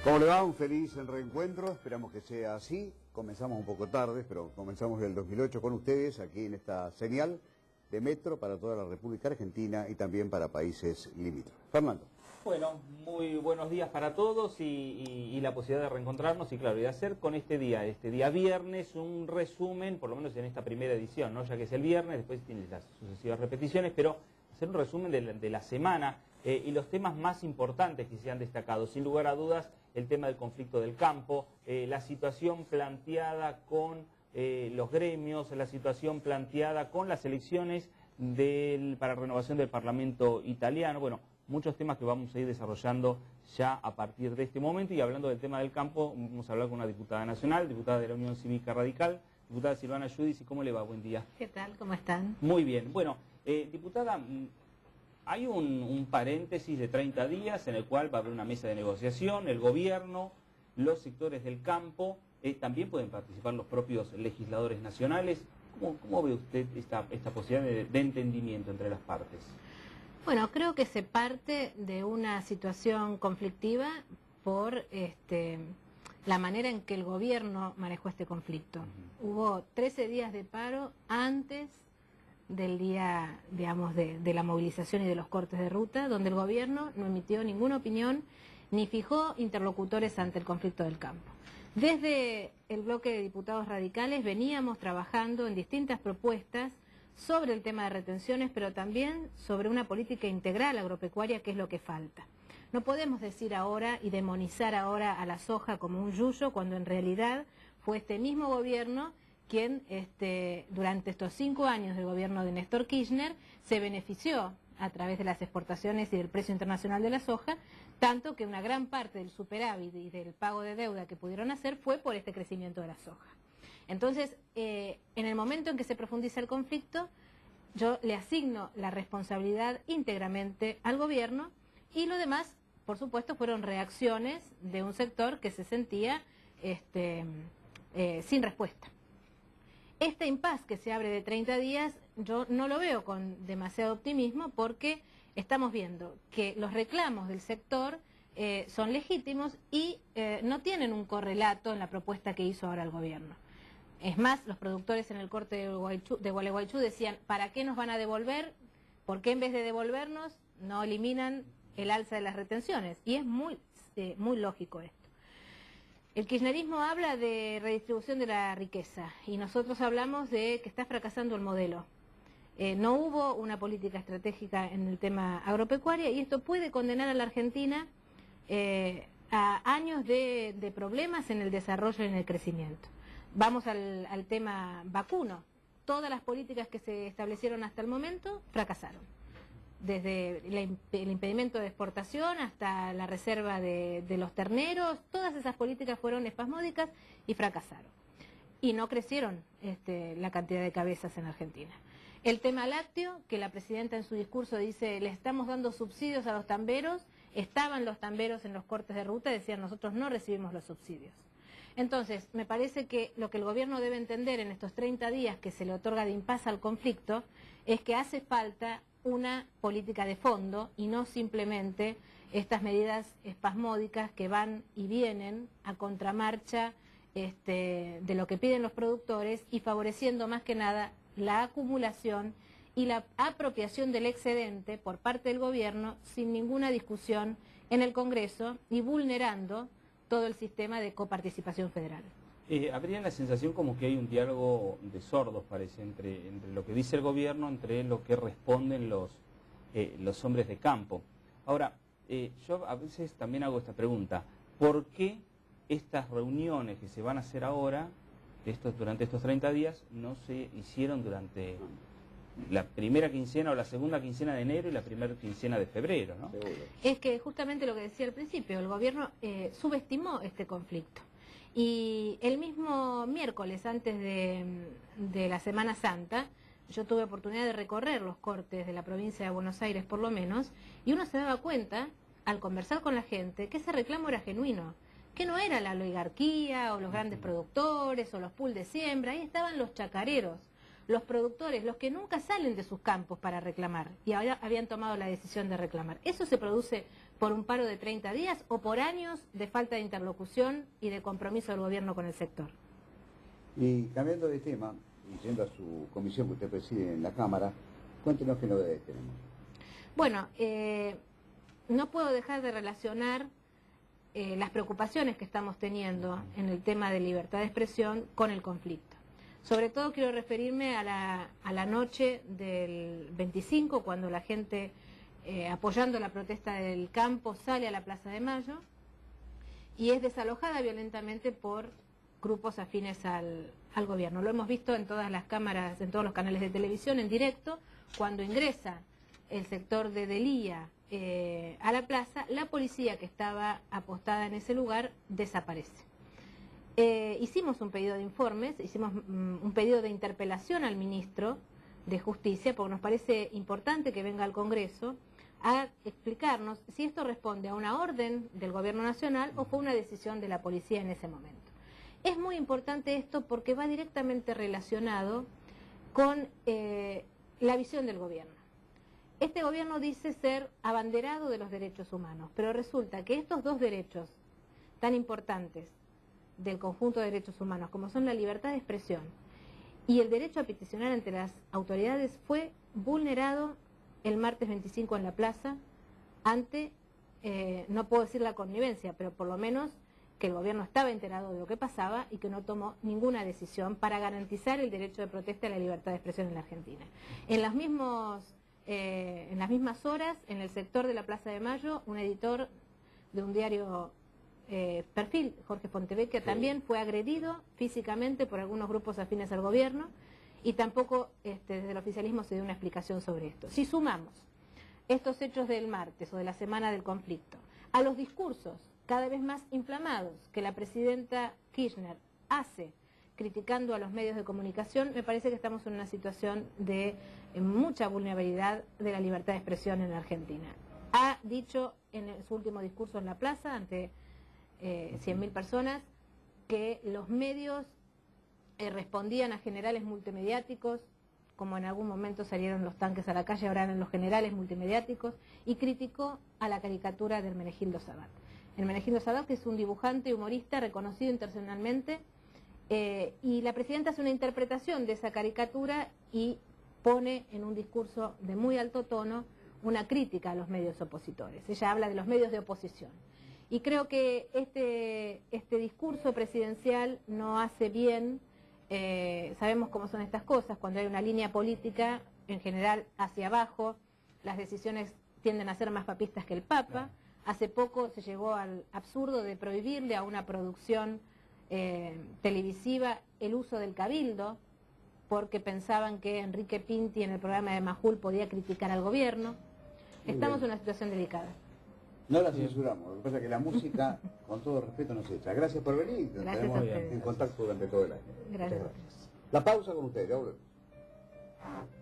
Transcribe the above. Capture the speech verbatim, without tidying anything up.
¿Cómo le va? Un feliz reencuentro, esperamos que sea así. Comenzamos un poco tarde, pero comenzamos el dos mil ocho con ustedes aquí en esta señal de metro para toda la República Argentina y también para países limítrofes. Fernando. Bueno, muy buenos días para todos y, y, y la posibilidad de reencontrarnos y claro, y de hacer con este día, este día viernes, un resumen, por lo menos en esta primera edición, ¿no? Ya que es el viernes, después tiene las sucesivas repeticiones, pero hacer un resumen de la, de la semana eh, y los temas más importantes que se han destacado. Sin lugar a dudas, el tema del conflicto del campo, eh, la situación planteada con eh, los gremios, la situación planteada con las elecciones del, para renovación del Parlamento italiano, bueno, muchos temas que vamos a ir desarrollando ya a partir de este momento. Y hablando del tema del campo, vamos a hablar con una diputada nacional, diputada de la Unión Cívica Radical, diputada Silvana Giudici. ¿Cómo le va? Buen día. ¿Qué tal? ¿Cómo están? Muy bien. Bueno, eh, diputada, hay un, un paréntesis de treinta días en el cual va a haber una mesa de negociación, el gobierno, los sectores del campo, eh, también pueden participar los propios legisladores nacionales. ¿Cómo, cómo ve usted esta, esta posibilidad de, de entendimiento entre las partes? Bueno, creo que se parte de una situación conflictiva por este, la manera en que el gobierno manejó este conflicto. Uh-huh. Hubo trece días de paro antes del día, digamos, de, de la movilización y de los cortes de ruta, donde el gobierno no emitió ninguna opinión ni fijó interlocutores ante el conflicto del campo. Desde el bloque de diputados radicales veníamos trabajando en distintas propuestas sobre el tema de retenciones, pero también sobre una política integral agropecuaria, que es lo que falta. No podemos decir ahora y demonizar ahora a la soja como un yuyo, cuando en realidad fue este mismo gobierno quien este, durante estos cinco años del gobierno de Néstor Kirchner se benefició a través de las exportaciones y del precio internacional de la soja, tanto que una gran parte del superávit y del pago de deuda que pudieron hacer fue por este crecimiento de la soja. Entonces, eh, en el momento en que se profundiza el conflicto, yo le asigno la responsabilidad íntegramente al gobierno y lo demás, por supuesto, fueron reacciones de un sector que se sentía este, eh, sin respuesta. Este impasse que se abre de treinta días, yo no lo veo con demasiado optimismo porque estamos viendo que los reclamos del sector eh, son legítimos y eh, no tienen un correlato en la propuesta que hizo ahora el gobierno. Es más, los productores en el corte de, Gualeguaychú, de Gualeguaychú decían, ¿para qué nos van a devolver? ¿Por qué en vez de devolvernos no eliminan el alza de las retenciones? Y es muy, eh, muy lógico esto. El kirchnerismo habla de redistribución de la riqueza y nosotros hablamos de que está fracasando el modelo. Eh, no hubo una política estratégica en el tema agropecuario y esto puede condenar a la Argentina eh, a años de, de problemas en el desarrollo y en el crecimiento. Vamos al, al tema vacuno. Todas las políticas que se establecieron hasta el momento fracasaron. Desde la, el impedimento de exportación hasta la reserva de, de los terneros, todas esas políticas fueron espasmódicas y fracasaron. Y no crecieron este, la cantidad de cabezas en Argentina. El tema lácteo, que la presidenta en su discurso dice, le estamos dando subsidios a los tamberos, estaban los tamberos en los cortes de ruta, decían nosotros no recibimos los subsidios. Entonces, me parece que lo que el gobierno debe entender en estos treinta días que se le otorga de impasse al conflicto es que hace falta una política de fondo y no simplemente estas medidas espasmódicas que van y vienen a contramarcha este, de lo que piden los productores y favoreciendo más que nada la acumulación y la apropiación del excedente por parte del gobierno sin ninguna discusión en el Congreso y vulnerando todo el sistema de coparticipación federal. Eh, habría la sensación como que hay un diálogo de sordos, parece, entre, entre lo que dice el gobierno, entre lo que responden los, eh, los hombres de campo. Ahora, eh, yo a veces también hago esta pregunta, ¿por qué estas reuniones que se van a hacer ahora, estos, durante estos treinta días, no se hicieron durante la primera quincena o la segunda quincena de enero y la primera quincena de febrero, ¿no? Es que justamente lo que decía al principio, el gobierno eh, subestimó este conflicto. Y el mismo miércoles, antes de, de la Semana Santa, yo tuve oportunidad de recorrer los cortes de la provincia de Buenos Aires, por lo menos, y uno se daba cuenta, al conversar con la gente, que ese reclamo era genuino, que no era la oligarquía o los grandes productores o los pools de siembra, ahí estaban los chacareros, los productores, los que nunca salen de sus campos para reclamar y ahora habían tomado la decisión de reclamar. ¿Eso se produce por un paro de treinta días o por años de falta de interlocución y de compromiso del gobierno con el sector? Y cambiando de tema, y yendo a su comisión que usted preside en la Cámara, cuéntenos qué novedades tenemos. Bueno, eh, no puedo dejar de relacionar eh, las preocupaciones que estamos teniendo en el tema de libertad de expresión con el conflicto. Sobre todo quiero referirme a la, a la noche del veinticinco, cuando la gente, eh, apoyando la protesta del campo, sale a la Plaza de Mayo y es desalojada violentamente por grupos afines al, al gobierno. Lo hemos visto en todas las cámaras, en todos los canales de televisión, en directo, cuando ingresa el sector de Delía eh, a la plaza, la policía que estaba apostada en ese lugar desaparece. Eh, hicimos un pedido de informes, hicimos mm, un pedido de interpelación al ministro de Justicia, porque nos parece importante que venga al Congreso a explicarnos si esto responde a una orden del Gobierno Nacional o fue una decisión de la policía en ese momento. Es muy importante esto porque va directamente relacionado con eh, la visión del gobierno. Este gobierno dice ser abanderado de los derechos humanos, pero resulta que estos dos derechos tan importantes del conjunto de derechos humanos, como son la libertad de expresión y el derecho a peticionar ante las autoridades, fue vulnerado el martes veinticinco en la plaza ante, eh, no puedo decir la connivencia, pero por lo menos que el gobierno estaba enterado de lo que pasaba y que no tomó ninguna decisión para garantizar el derecho de protesta y la libertad de expresión en la Argentina. En las, mismos, eh, en las mismas horas, en el sector de la Plaza de Mayo, un editor de un diario eh, Perfil, Jorge Fontevecchia, sí, también fue agredido físicamente por algunos grupos afines al gobierno y tampoco este, desde el oficialismo se dio una explicación sobre esto. Si sumamos estos hechos del martes o de la semana del conflicto a los discursos cada vez más inflamados que la presidenta Kirchner hace criticando a los medios de comunicación, me parece que estamos en una situación de eh, mucha vulnerabilidad de la libertad de expresión en la Argentina. Ha dicho en su último discurso en la plaza, ante eh, cien mil personas, que los medios eh, respondían a generales multimediáticos, como en algún momento salieron los tanques a la calle, ahora eran los generales multimediáticos, y criticó a la caricatura de Hermenegildo Sabat. Hermenegildo Sabat, que es un dibujante y humorista reconocido internacionalmente, eh, y la presidenta hace una interpretación de esa caricatura y pone en un discurso de muy alto tono una crítica a los medios opositores. Ella habla de los medios de oposición. Y creo que este, este discurso presidencial no hace bien, eh, sabemos cómo son estas cosas, cuando hay una línea política, en general hacia abajo, las decisiones tienden a ser más papistas que el Papa. Hace poco se llegó al absurdo de prohibirle a una producción eh, televisiva el uso del cabildo, porque pensaban que Enrique Pinti en el programa de Majul podía criticar al gobierno. Estamos en una situación delicada. No la censuramos, lo que pasa es que la música, con todo respeto, nos echa. Gracias por venir, nos Gracias tenemos en contacto durante todo el año. Gracias. Gracias. La pausa con ustedes, ahora.